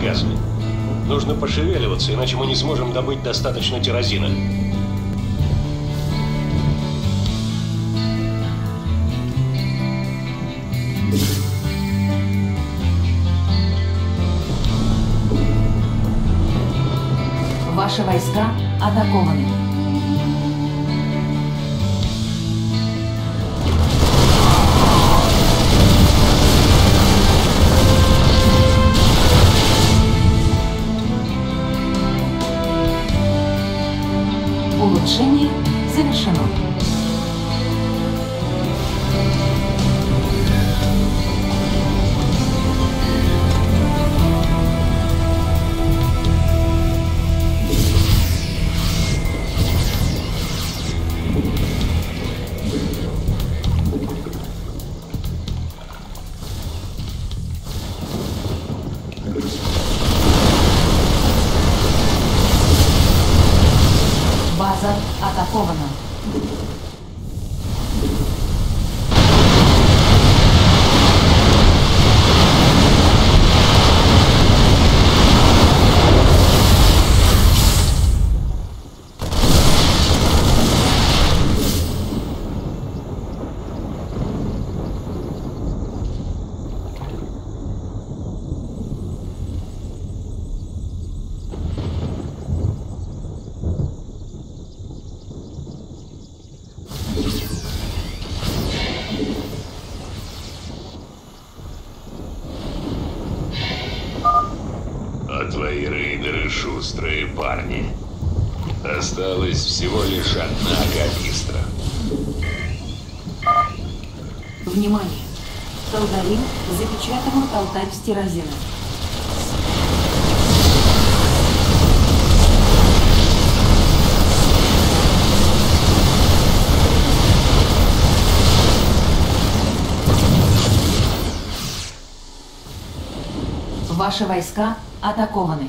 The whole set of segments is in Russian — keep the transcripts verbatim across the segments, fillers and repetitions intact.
газы. Нужно пошевеливаться, иначе мы не сможем добыть достаточно тирозина. Ваши войска атакованы. Улучшение завершено. База атакована. А твои рейдеры шустрые парни. Осталось всего лишь одна канистра. Внимание! Талдарин запечатывал алтарь с тирозином. Ваши войска атакованы.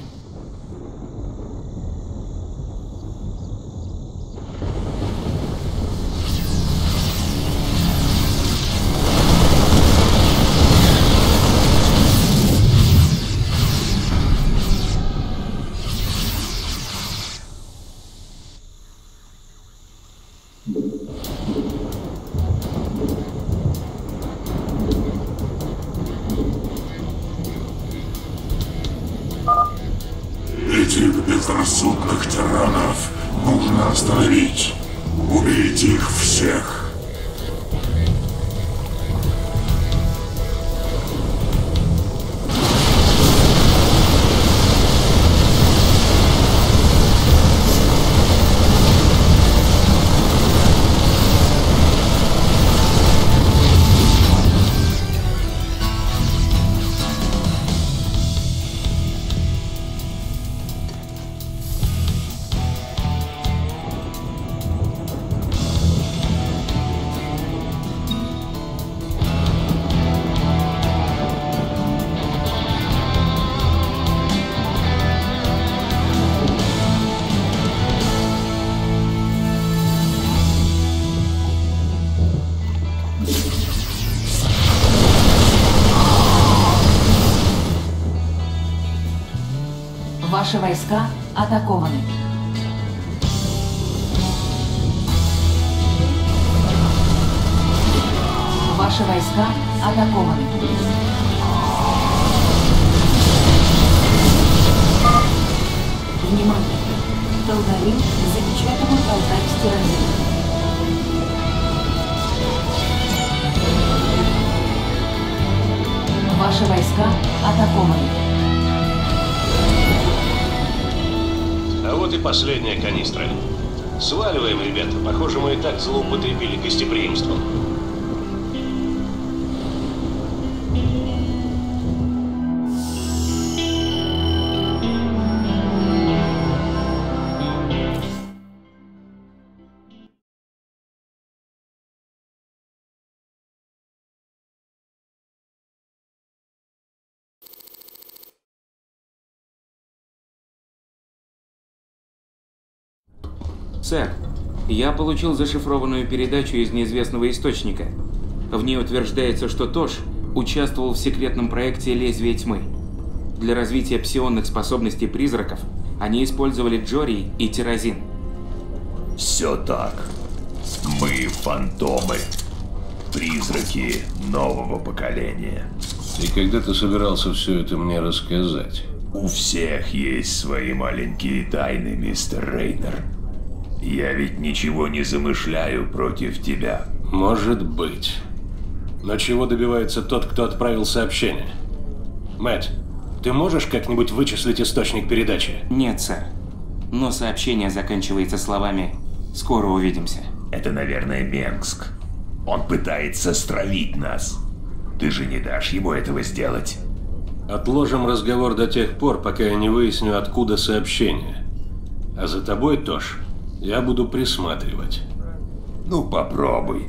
Этих безрассудных тиранов нужно остановить. Убить их всех. Ваши войска атакованы. Ваши войска атакованы. Внимание! Талдарин запечатывал алтарь с тирозином. Ваши войска атакованы. А вот и последняя канистра. Сваливаем, ребята. Похоже, мы и так злоупотребили гостеприимством. Сэр, я получил зашифрованную передачу из неизвестного источника. В ней утверждается, что Тош участвовал в секретном проекте «Лезвие тьмы». Для развития псионных способностей призраков они использовали Джорий и Тирозин. Все так. Мы фантомы. Призраки нового поколения. И когда ты собирался все это мне рассказать? У всех есть свои маленькие тайны, мистер Рейнер. Я ведь ничего не замышляю против тебя. Может быть. Но чего добивается тот, кто отправил сообщение? Мэтт, ты можешь как-нибудь вычислить источник передачи? Нет, сэр. Но сообщение заканчивается словами «Скоро увидимся». Это, наверное, Менгск. Он пытается стравить нас. Ты же не дашь ему этого сделать. Отложим разговор до тех пор, пока я не выясню, откуда сообщение. А за тобой, Тош, я буду присматривать. Ну, попробуй.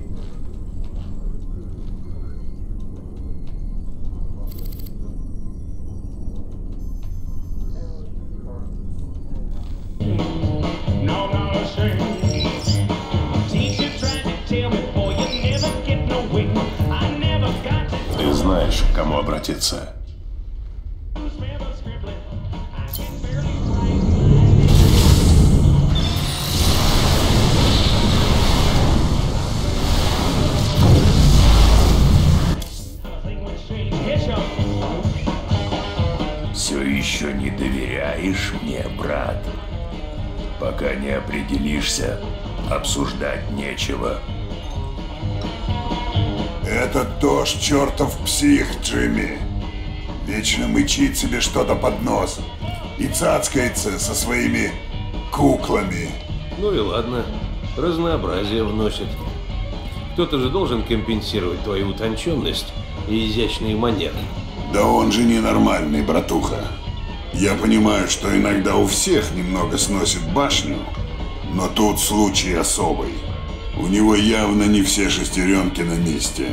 Ты знаешь, к кому обратиться. Все еще не доверяешь мне, брат? Пока не определишься, обсуждать нечего. Это тоже чертов псих, Джимми. Вечно мычит себе что-то под нос и цацкается со своими куклами. Ну и ладно, разнообразие вносит. Кто-то же должен компенсировать твою утонченность и изящные манеры. Да он же ненормальный, братуха. Я понимаю, что иногда у всех немного сносит башню, но тут случай особый. У него явно не все шестеренки на месте.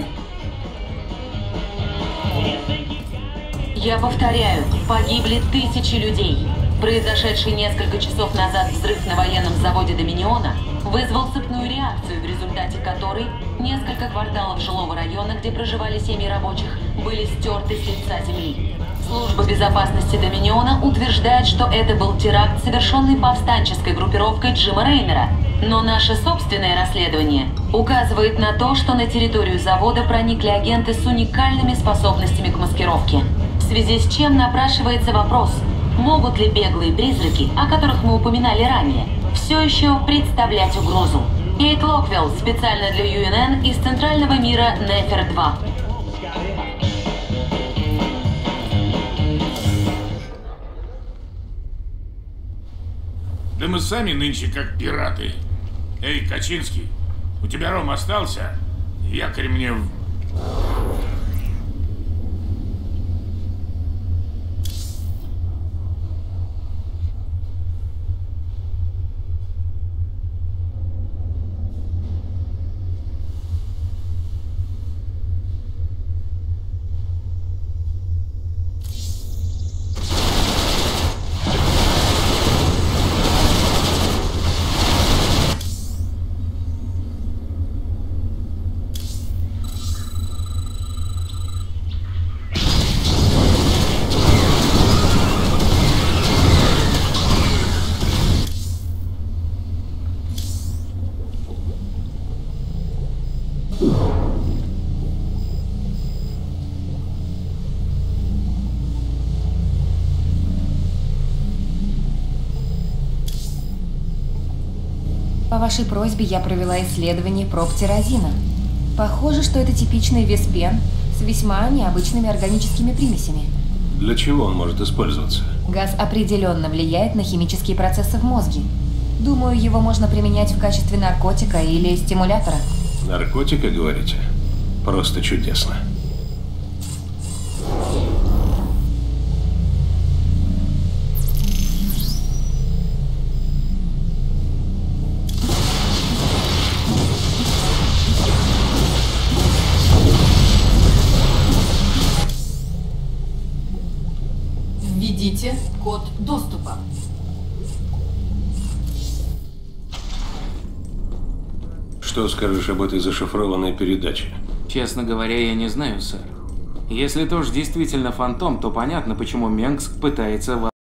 Я повторяю, погибли тысячи людей. Произошедший несколько часов назад взрыв на военном заводе Доминиона вызвал цепную реакцию, в результате которой несколько кварталов жилого района, где проживали семьи рабочих, были стерты с лица земли. Служба безопасности Доминиона утверждает, что это был теракт, совершенный повстанческой группировкой Джима Рейнера. Но наше собственное расследование указывает на то, что на территорию завода проникли агенты с уникальными способностями к маскировке. В связи с чем напрашивается вопрос, могут ли беглые призраки, о которых мы упоминали ранее, все еще представлять угрозу. Кейт Локвелл, специально для ю эн эн из Центрального мира Нефер два. Да мы сами нынче как пираты. Эй, Качинский, у тебя ром остался? Якорь мне в... По вашей просьбе я провела исследование проб тирозина. Похоже, что это типичный веспен с весьма необычными органическими примесями. Для чего он может использоваться? Газ определенно влияет на химические процессы в мозге. Думаю, его можно применять в качестве наркотика или стимулятора. Наркотика, говорите? Просто чудесно. Введите код доступа. Что скажешь об этой зашифрованной передаче? Честно говоря, я не знаю, сэр. Если Тош действительно фантом, то понятно, почему Менгск пытается вас